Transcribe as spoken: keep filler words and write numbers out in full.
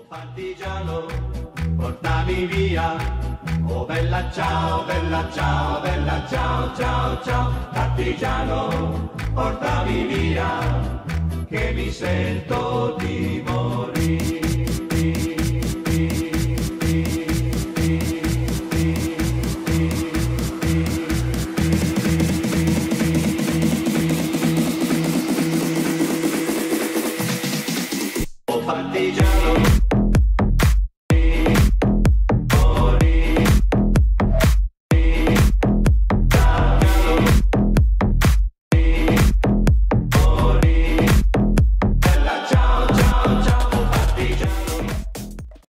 Partigiano, portami via. Oh bella ciao, bella ciao, bella ciao, ciao, ciao. Partigiano, portami via, che mi sento di morire.